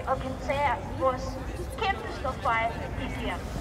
og kan tage vores kæmpe ståfejl i her.